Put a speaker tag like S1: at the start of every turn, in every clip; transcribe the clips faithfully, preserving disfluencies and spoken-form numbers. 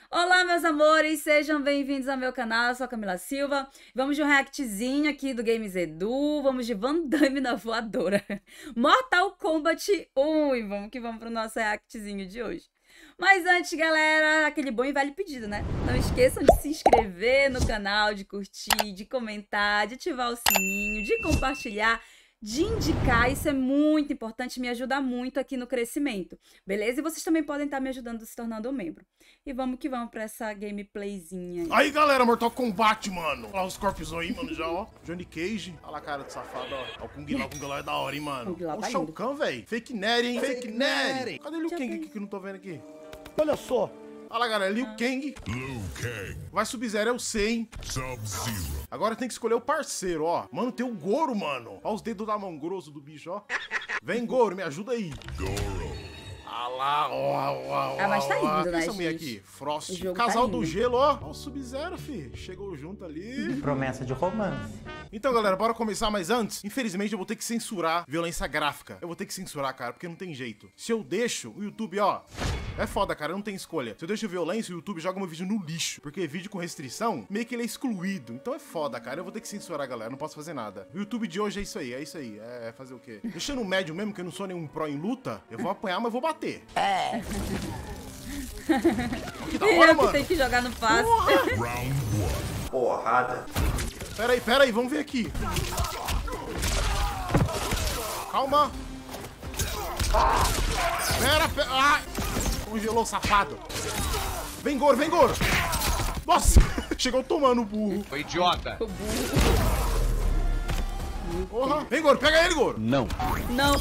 S1: Olá, meus amores, sejam bem-vindos ao meu canal, eu sou a Camila Silva. Vamos de um reactzinho aqui do Games Edu, vamos de Van Damme na voadora. Mortal Kombat um, e vamos que vamos pro nosso reactzinho de hoje. Mas antes, galera, aquele bom e velho pedido, né? Não esqueçam de se inscrever no canal, de curtir, de comentar, de ativar o sininho, de compartilhar, de indicar. Isso é muito importante, me ajuda muito aqui no crescimento, beleza? E vocês também podem estar me ajudando se tornando um membro. E vamos que vamos pra essa gameplayzinha aí.
S2: Aí, galera, Mortal Kombat, mano. Olha lá os corpos aí, mano, já, ó. Johnny Cage. Olha lá a cara de safado, ó. Olha o Kung Lao, o Kung Lao é da hora, hein, mano. Olha o Shao Kahn, velho. Fake Neri, hein? Fake, Fake Neri. Cadê o Liu Kang aqui que eu não tô vendo aqui?
S3: Olha só.
S2: Olha lá, galera, Liu Kang.
S4: Liu Kang.
S2: Vai Sub-Zero, eu sei, hein?
S4: Sub-Zero.
S2: Agora tem que escolher o parceiro, ó. Mano, tem o Goro, mano. Olha os dedos da mão grosso do bicho, ó. Vem, Goro, me ajuda aí.
S4: Goro.
S2: Ah lá, ó, ó, ó.
S1: Ah, mas tá lindo, né,
S2: essa mulher
S1: gente?
S2: aqui? Frost.
S1: O jogo
S2: Casal
S1: tá
S2: do
S1: lindo.
S2: gelo, ó. Ó o Sub-Zero, fi. Chegou junto ali.
S3: Promessa de romance.
S2: Então, galera, bora começar, mas antes, infelizmente, eu vou ter que censurar violência gráfica. Eu vou ter que censurar, cara, porque não tem jeito. Se eu deixo, o YouTube, ó, é foda, cara, não tem escolha. Se eu deixo violência, o YouTube joga meu vídeo no lixo, porque vídeo com restrição, meio que ele é excluído. Então é foda, cara, eu vou ter que censurar, galera, não posso fazer nada. O YouTube de hoje é isso aí, é isso aí, é fazer o quê? Deixando médio mesmo, que eu não sou nenhum pró em luta, eu vou apanhar, mas vou bater. É. Que da hora,
S1: Eu que
S2: mano.
S1: tenho que jogar no fácil.
S4: Round one.
S3: Porrada.
S2: Pera aí, pera aí, vamos ver aqui. Calma. Pera, pera. Ai. Congelou, safado. Vem, Goro, vem, Goro. Nossa, chegou tomando o burro.
S5: Ô, idiota.
S1: O burro.
S2: Porra. Vem, Goro, pega ele, Goro.
S3: Não.
S1: Não.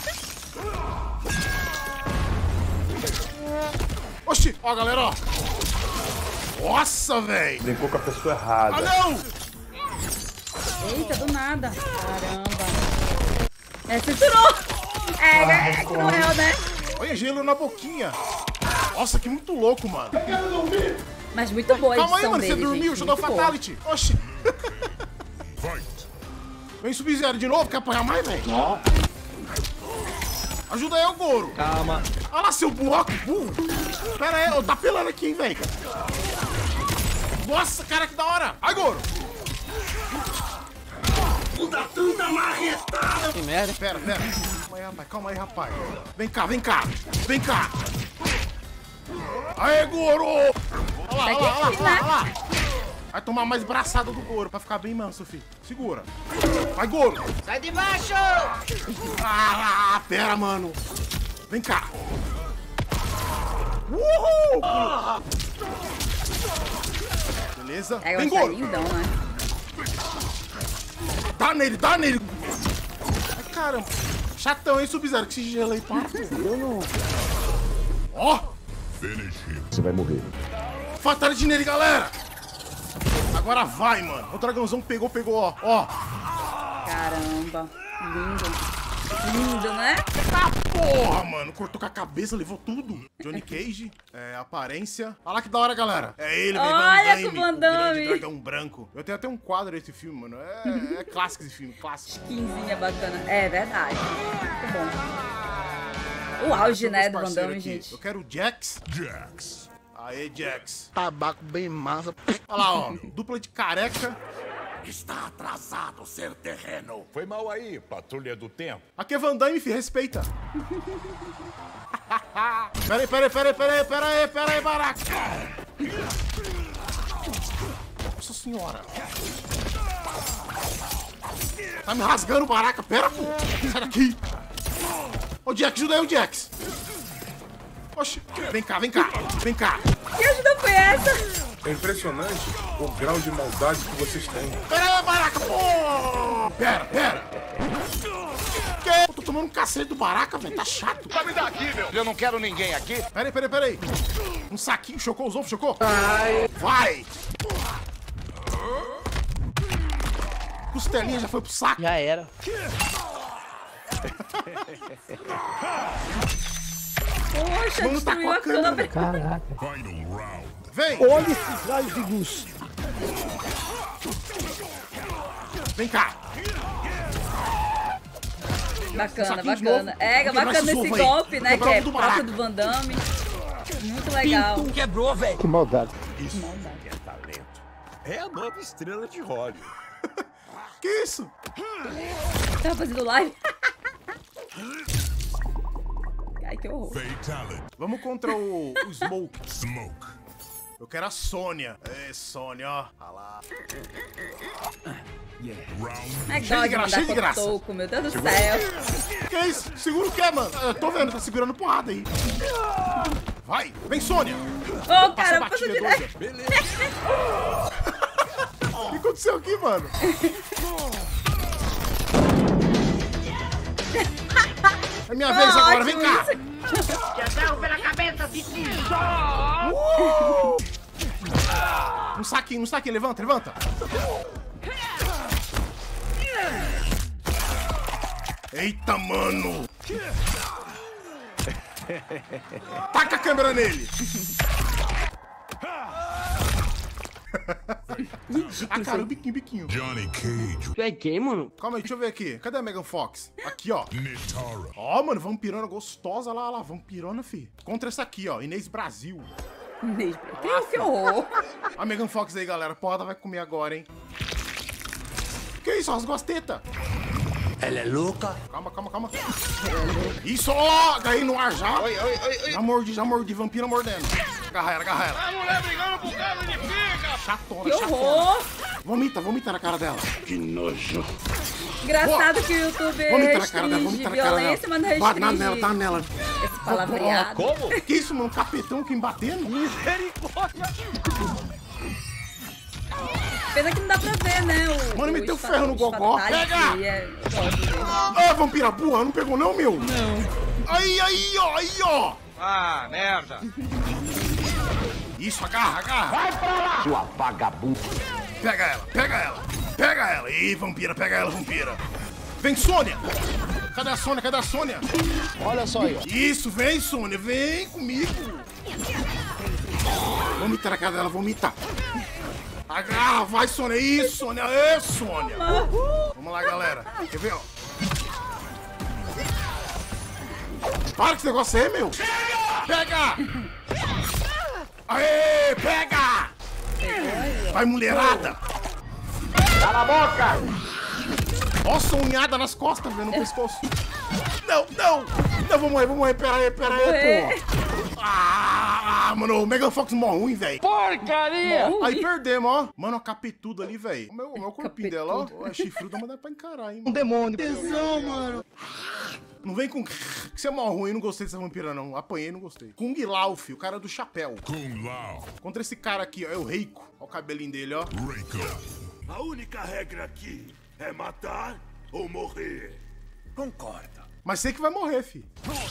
S2: Oxi, ó, galera, ó. Nossa, velho.
S3: Brincou com a pessoa errada.
S2: Ah, não.
S1: Eita, do nada. Caramba. É, cinturou. É, é cruel, né?
S2: Olha, gelo na boquinha. Nossa, que muito louco, mano.
S1: Mas muito boa a
S2: Calma aí,
S1: edição
S2: mano, você
S1: dele,
S2: dormiu,
S1: gente,
S2: deixa eu dar
S1: muito boa.
S2: fatality. Oxi.
S4: Fight.
S2: Vem Sub-Zero de novo, quer apanhar mais, velho?
S3: Não.
S2: Ajuda aí, o Goro.
S5: Calma.
S2: Olha lá, seu burroco, burro. Pera aí, ó, tá pelando aqui, hein, velho. Nossa, cara, que da hora. Ai, Goro.
S3: Puta tanta marretada.
S5: Que merda.
S2: Pera, pera. Calma aí, rapaz, calma aí, rapaz. Vem cá, vem cá. Vem cá. Aê, Goro. Olha lá, olha lá, olha lá, olha lá. Vai tomar mais braçada do Goro pra ficar bem manso, filho. Segura. Vai, Goro.
S5: Sai de baixo!
S2: Ah, pera, mano. Vem cá. Uhul! Beleza.
S1: É, eu
S2: Vem,
S1: acho
S2: Goro.
S1: lindão, né?
S2: Dá nele, dá nele. Ai, caramba. Chatão, hein, Sub-Zero? Que esse gelo aí, pá. Eu não... Ó.
S4: Finish him.
S3: Você vai morrer.
S2: Fatality nele, galera. Agora vai, mano. O dragãozão pegou, pegou, ó. Ó.
S1: Caramba. Lindo. Lindo, né?
S2: Ah, porra, mano. Cortou com a cabeça, levou tudo. Johnny Cage, é, aparência. Olha lá que da hora, galera. É ele, velho.
S1: Olha
S2: Van
S1: com o
S2: Damme,
S1: Van
S2: o grande
S1: Damme.
S2: dragão branco. Eu tenho até um quadro desse filme, mano. É, é clássico esse filme, clássico.
S1: Skinzinha bacana. É verdade. Muito bom. O auge, né, do Van Damme, gente.
S2: Eu quero o Jax.
S4: Jax.
S2: Aê, Jax.
S3: Tabaco bem massa.
S2: Olha lá, ó. Dupla de careca.
S4: Está atrasado ser terreno. Foi mal aí, patrulha do tempo.
S2: Aqui é Van Damme, filho. Respeita. Peraí, peraí, peraí, peraí, peraí, peraí, baraca. Nossa senhora. Tá me rasgando, baraca. Pera, pô. Sai daqui. Ô, Jax, ajuda aí o Jax. Oxi. Vem cá, vem cá. Vem cá.
S1: Que ajuda foi essa?
S6: É impressionante o grau de maldade que vocês têm.
S2: Pera aí, baraca, pô. Pera, pera. Que? Eu tô tomando um cacete do baraca, velho. Tá chato.
S5: Vai me dar aqui, meu. Eu não quero ninguém aqui.
S2: Peraí, peraí, peraí. Um saquinho, chocou os ovos, chocou? Vai! Costelinha já foi pro saco.
S5: Já era.
S1: Poxa,
S2: Mano, tá
S1: destruiu
S2: com a
S1: a câmera.
S3: Caraca.
S4: Final round.
S2: Vem!
S3: Olha esses raios de luz.
S2: Vem cá!
S1: Bacana,
S2: Saquinho de
S1: bacana.
S2: novo.
S1: É,
S2: Vou quebrar
S1: bacana
S2: esses
S1: esse
S2: ovos aí.
S1: golpe, né?
S2: Vou
S1: Que
S2: quebrar
S1: é
S2: o do
S1: próprio
S2: baraca.
S1: do Van Damme. Muito legal.
S3: Pinto quebrou, velho. Que maldade.
S4: Isso é talento. É a nova estrela de Hollywood.
S2: Que isso?
S1: Tá fazendo live? Ai, que horror.
S2: Vamos contra o, o Smoke. Smoke. Eu quero a Sônia. É, Sônia, ó. Ah lá.
S1: É
S2: Cheio de graça, cheio de graça.
S1: Toco, meu Deus do céu.
S2: Que isso? Segura o quê, mano? Eu tô vendo, tá segurando porrada aí. Vai, vem, Sônia.
S1: Ô, oh, cara, eu passo direto.
S2: Beleza. O que aconteceu aqui, mano? É minha vez
S1: oh,
S2: agora, vem cá.
S5: Quedão pela cabeça, bichinho.
S2: Uh! Um saquinho, um saquinho, levanta, levanta. Eita, mano. Taca a câmera nele. Ah, cara, o biquinho, biquinho.
S3: Johnny Cage. Tu é quem, mano?
S2: Calma aí, deixa eu ver aqui. Cadê a Megan Fox? Aqui, ó. Ó, mano, vampirona gostosa lá, lá. Vampirona, fi. Contra essa aqui, ó. Inês Brasil.
S1: Inês Brasil. Que horror.
S2: A Megan Fox aí, galera. Porra, vai comer agora, hein. Que isso? Rasgou as tetas.
S3: Ela é louca.
S2: Calma, calma, calma. Isso, ó. Ganhei no ar já.
S3: Oi, oi, oi, oi.
S2: Já mordi, já mordi. Vampira mordendo. Agarra ela, agarra ela.
S5: A mulher brigando por causa de pica.
S2: Chatona,
S1: Que
S2: chatona.
S1: horror.
S2: Vomita, vomita na cara dela.
S3: Que nojo.
S1: Engraçado que o YouTube
S2: Vomita na cara dela,
S1: restringe
S2: vomita na cara
S1: violência, mas não
S2: dela. Bate
S1: restringe
S2: nela, tá nela.
S1: esse palavreado.
S3: Como?
S2: Que isso, mano? Capetão que me batendo?
S3: Misericórdia.
S1: Pena que não dá pra ver, né? O,
S2: Mano,
S1: o
S2: meteu
S1: esfa-
S2: ferro no
S1: os
S2: gogó.
S1: fatalities,
S2: Pega!
S1: e é- eu gosto dele.
S2: Ah, vampira burra, não pegou não, meu? Não. Aí, aí, ó, aí, ó.
S5: Ah, merda.
S2: Isso, agarra, agarra.
S3: Vai pra lá. Sua vagabunda.
S2: Pega ela, pega ela, pega ela. Ih, vampira, pega ela, vampira. Vem, Sônia. Cadê a Sônia, cadê a Sônia?
S3: Olha só aí, ó.
S2: Isso, vem, Sônia, vem comigo. Vomita na cara dela, vomita. Agarra, vai, Sônia. Isso, Sônia, é, Sônia. Vamos lá, galera. Quer ver, ó? Para com esse negócio aí, meu. Pega! Aê, pega! Vai, mulherada!
S3: Cala a boca.
S2: Ó, sonhada nas costas, velho, no pescoço. Não, não! Não, vou morrer, vou morrer. Pera aí, pera aí, pô. Ah, mano, o Megan Fox mó ruim, velho.
S3: Porcaria.
S2: Aí perdemos, ó. Mano, a capetudo ali, velho. O meu, o meu corpinho dela, ó. Ó, é chifrudo, mas dá pra encarar, hein.
S3: Um demônio. Tesão, mano.
S2: Não vem com... Que você é mal ruim, não gostei dessa vampira, não. Apanhei, não gostei. Kung Lao, filho, o cara do chapéu.
S6: Kung Lao.
S2: Contra esse cara aqui, ó, é o Reiko. Ó o cabelinho dele, ó.
S6: Reiko.
S4: A única regra aqui é matar ou morrer. Concorda.
S2: Mas sei que vai morrer, filho.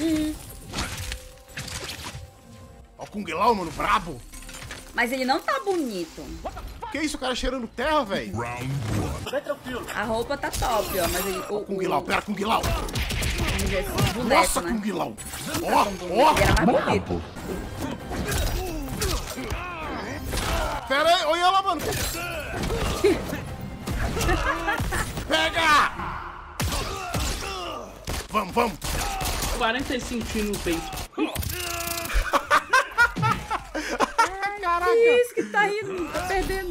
S2: Ó o Kung Lao, mano, brabo.
S1: Mas ele não tá bonito.
S2: Que isso, o cara cheirando terra, velho?
S6: Round one.
S1: A roupa tá top, ó. Mas ele. O,
S2: Kung
S1: o,
S2: Lao, pera, Kung Lao.
S1: vamos dizer assim, boneco,
S2: Nossa,
S1: né?
S2: Kung Lao.
S1: Ele
S2: Ó,
S1: era
S2: ó.
S1: mais bonito.
S2: Pera aí, olha ela, mano. Pega! Vamos, vamos.
S7: quarenta e cinco no peito.
S2: Caraca.
S1: Que isso que tá rindo, tá perdendo.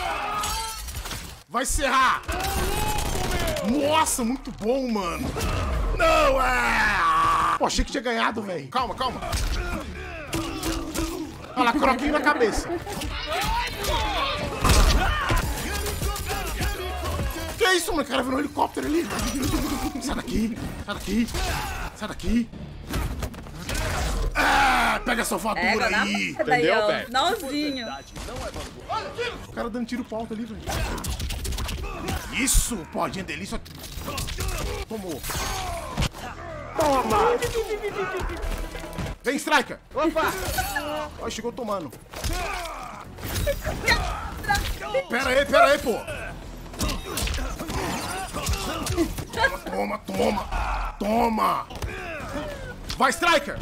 S2: Vai serrar. Nossa, muito bom, mano. Não, é... Pô, achei que tinha ganhado, velho. Calma, calma. Olha lá, croquinho na cabeça. Que isso, mano? O cara virou um helicóptero ali. Sai daqui, sai daqui, sai daqui. Ah, pega essa voadora
S1: Pega na
S2: aí.
S1: porta aí, ó.
S3: velho?
S1: Nozinho.
S2: O cara dando tiro pro alto ali, velho. Isso, podinha delícia. Tomou.
S3: Toma.
S2: Vem, Striker.
S3: Opa.
S2: Ó, chegou tomando. Pera aí, pera aí, pô. Toma, toma, toma. Vai, Striker.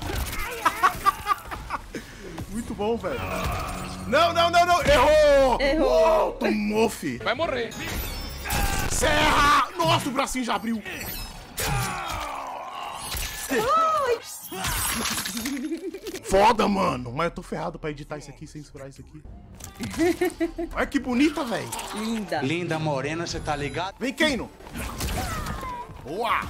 S2: Muito bom, velho. Não, não, não, não. Errou.
S1: Errou.
S2: Uou, tomou, fi.
S5: Vai morrer.
S2: Serra. Nossa, o bracinho já abriu. Foda, mano. Mas eu tô ferrado pra editar isso aqui, censurar isso aqui. Olha que bonita, velho.
S1: Linda.
S8: Linda, morena, você tá ligado?
S2: Vem, Keino. Boa.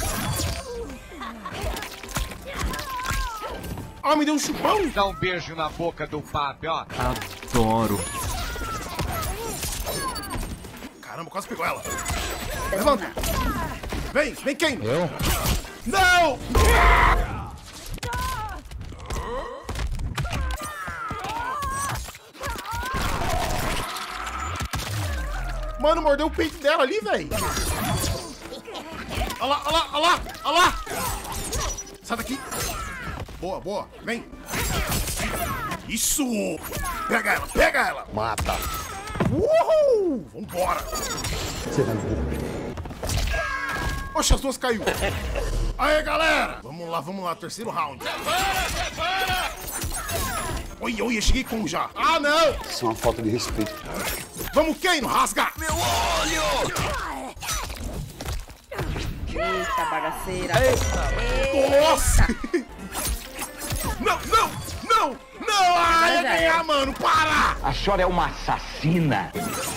S2: Ah, me deu um chupão.
S5: Dá um beijo na boca do papi, ó.
S9: Adoro.
S2: Caramba, quase pegou ela. Levanta. Vem, vem, Keino.
S9: Eu?
S2: Não! Mano, mordeu o peito dela ali, velho. Olha lá, olha lá, olha lá, olha lá. Sai daqui. Boa, boa. Vem. Isso. Pega ela, pega ela.
S6: Mata.
S2: Uhul. Vambora. Oxe, as duas caiu. Aê, galera. Vamos lá, vamos lá. Terceiro round. Oi, oi, eu cheguei com já. Ah, não.
S6: Isso é uma falta de respeito.
S2: Vamos, Keino, rasga. Meu
S1: Eita, bagaceira.
S2: Nossa. Não, não, não, não. Ah, ia
S1: já
S2: ganhar,
S1: era.
S2: mano. Para.
S3: A senhora é uma assassina.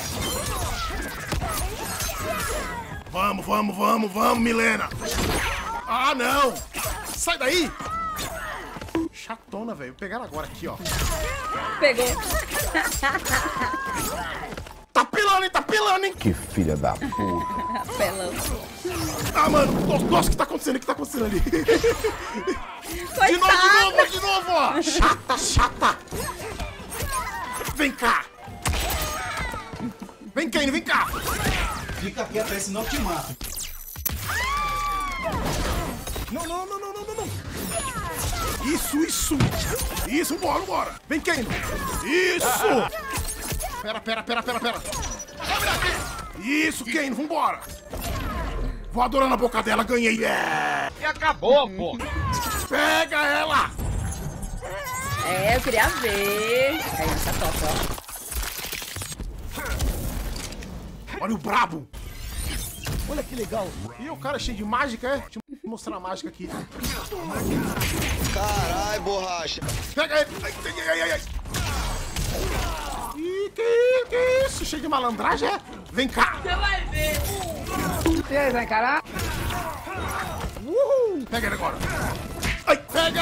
S2: Vamos, vamos, vamos, vamos, Milena. Ah, não. Sai daí. Chatona, velho. Vou pegar ela agora aqui, ó.
S1: Pegou.
S2: Tá pilando, hein? Tá pilando, hein?
S6: Que filha da puta.
S1: Pelão.
S2: Ah, mano. Nossa, nossa, o que tá acontecendo? O que tá acontecendo ali? De
S1: Coitada.
S2: novo, de novo, de novo, ó. Chata, chata. Vem cá. Vem, Keino, vem cá.
S8: Fica quieto aí, senão eu te mato.
S2: Não, não, não, não, não, não, não. Isso, isso. Isso, bora, bora. Vem, Keino. Isso. Pera, pera, pera, pera, pera. Isso, Keino, vambora. Voadora na boca dela, ganhei. É.
S5: E acabou, pô.
S2: Pega ela.
S1: É, eu queria ver. Aí, essa top, ó.
S2: Olha o brabo. Olha que legal. E o cara cheio de mágica, é? Deixa eu mostrar a mágica aqui.
S10: Carai, borracha.
S2: Pega ele. Ai, ai, ai, ai. Ih, que, que isso? Cheio de malandragem, é? Vem cá.
S5: Você vai ver.
S3: E aí, vai encarar?
S2: Uhul. Pega ele agora. Ai, pega.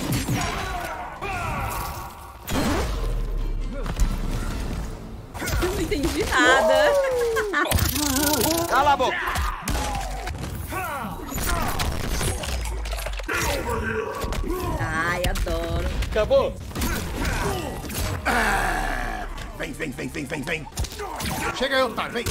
S1: Eu não entendi nada.
S5: Cala a boca.
S1: Ai, adoro.
S5: Acabou?
S2: Ah, vem, vem, vem, vem, vem, vem. Chega aí, otário, vem.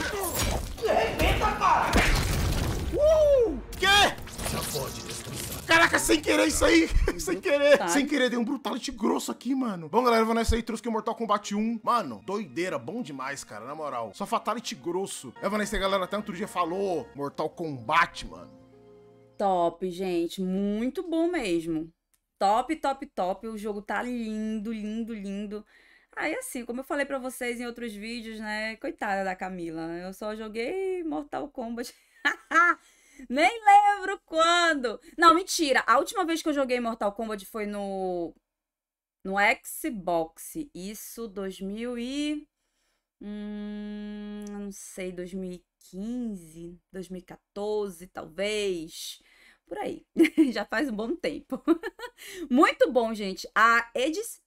S2: Uh, quê? Caraca, sem querer isso aí. Sem querer.
S1: Tá.
S2: Sem querer, dei um brutality grosso aqui, mano. Bom, galera, eu vou nessa aí, trouxe que o Mortal Kombat um. Mano, doideira, bom demais, cara, na moral. Só fatality grosso. Eu vou nessa aí, galera, até outro dia falou Mortal Kombat, mano.
S1: Top, gente. Muito bom mesmo. Top, top, top. O jogo tá lindo, lindo, lindo. Aí, assim, como eu falei pra vocês em outros vídeos, né? Coitada da Camila. Eu só joguei Mortal Kombat. Nem lembro quando. Não, mentira. A última vez que eu joguei Mortal Kombat foi no... No Xbox. Isso, dois mil e... Hum, não sei, dois mil e quinze, dois mil e quatorze, talvez. Por aí. Já faz um bom tempo. Muito bom, gente. A edição...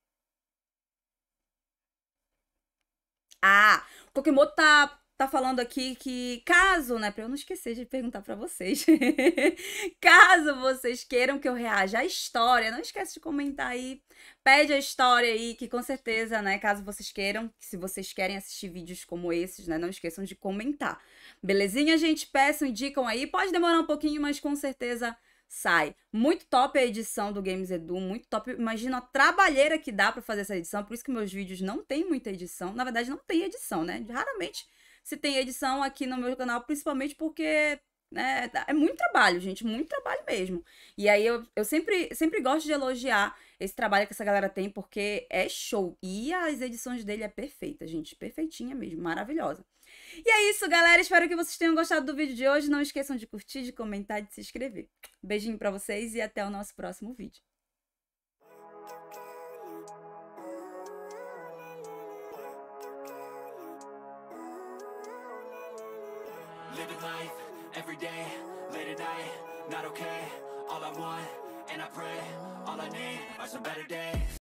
S1: Ah, o Kokimoto tá, tá falando aqui que caso, né, pra eu não esquecer de perguntar pra vocês, caso vocês queiram que eu reaja à história, não esquece de comentar aí, pede a história aí, que com certeza, né, caso vocês queiram, se vocês querem assistir vídeos como esses, né, não esqueçam de comentar. Belezinha, gente? Peçam, indicam aí, pode demorar um pouquinho, mas com certeza sai. Muito top a edição do Games Edu, muito top. Imagina a trabalheira que dá pra fazer essa edição, por isso que meus vídeos não tem muita edição. Na verdade, não tem edição, né? Raramente se tem edição aqui no meu canal, principalmente porque né? É muito trabalho, gente, muito trabalho mesmo. E aí eu, eu sempre, sempre gosto de elogiar esse trabalho que essa galera tem, porque é show. E as edições dele é perfeita, gente, perfeitinha mesmo, maravilhosa. E é isso, galera, espero que vocês tenham gostado do vídeo de hoje. Não esqueçam de curtir, de comentar, de se inscrever. Beijinho pra vocês e até o nosso próximo vídeo.
S9: Living life, every day, late at night, not okay. All I want, and I pray, all I need are some better days.